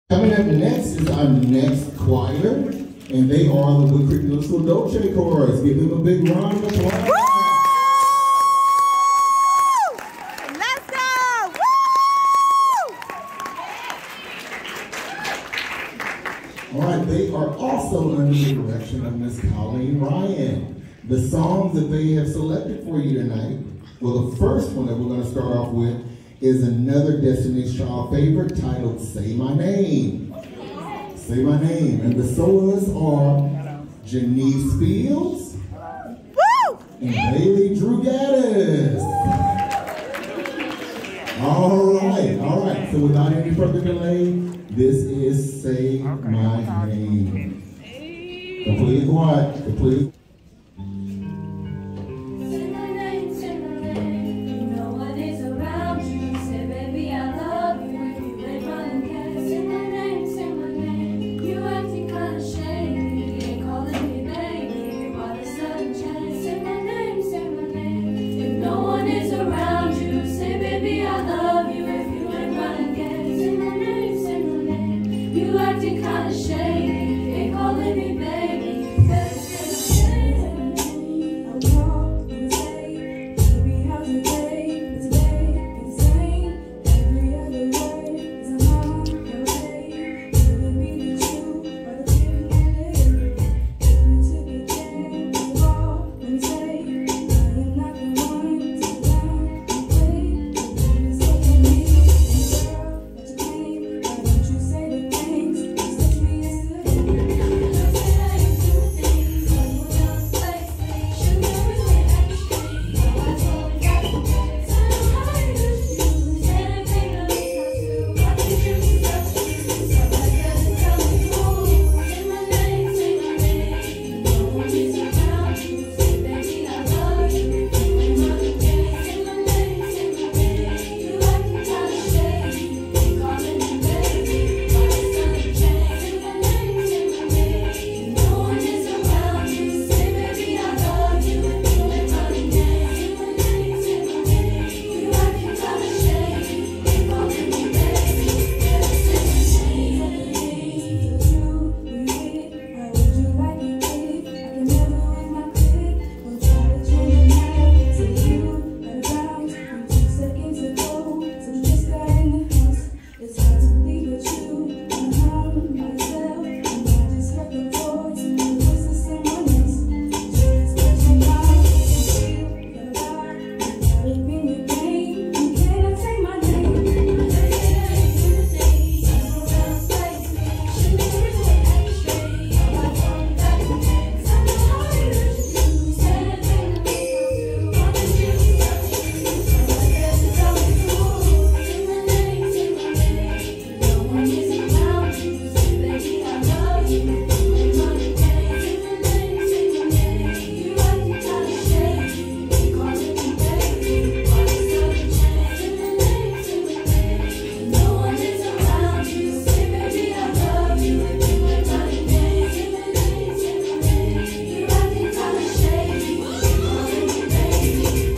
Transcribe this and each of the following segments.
Coming up next is our next choir, and they are the Wood Creek Middle School Dolce Chorus. Give them a big round of applause. Woo! Let's go! All Woo! right, they are also under the direction of Miss Colleen Ryan. The songs that they have selected for you tonight, well, the first one that we're going to start off with is another Destiny's Child favorite titled Say My Name. Say My Name. And the soloists are Janice Fields and Bailey Drew Gaddis. All right. So without any further delay, this is Say My Name. Completely quiet. Completely.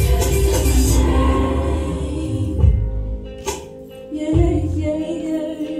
Yeah.